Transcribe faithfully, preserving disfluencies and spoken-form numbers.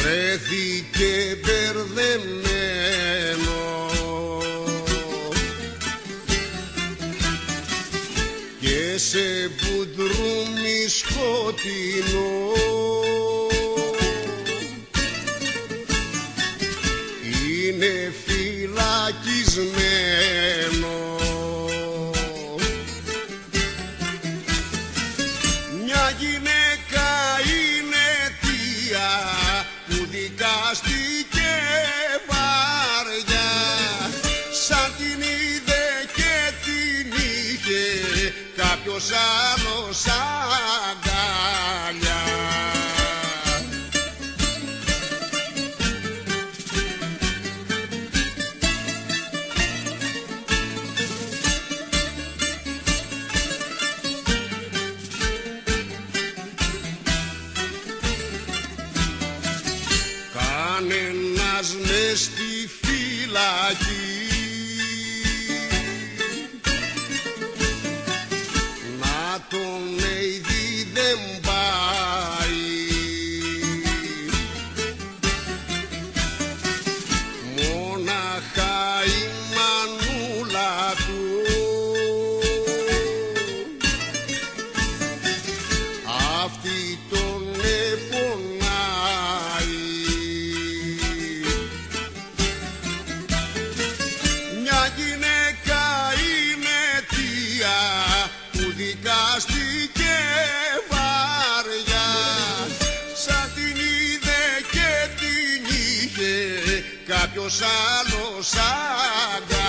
βρέθηκε μπερδεμένο και σε μπουντρούμι σκοτεινό είναι φυλακισμένο. Μια γυναίκα είναι αιτία που δικάστηκε βαριά, σαν την είδε και την είχε κάποιος άλλος αγκαλιά. Κανένας μες στη φυλακή να τον εειδεί δεν πάει, μόναχα η μανούλα του αυτή τον επονάει. Μια γυναίκα είναι αιτία που δικάστηκε βαριά, σαν την είδε και την είχε κάποιος άλλος αγκαλιά.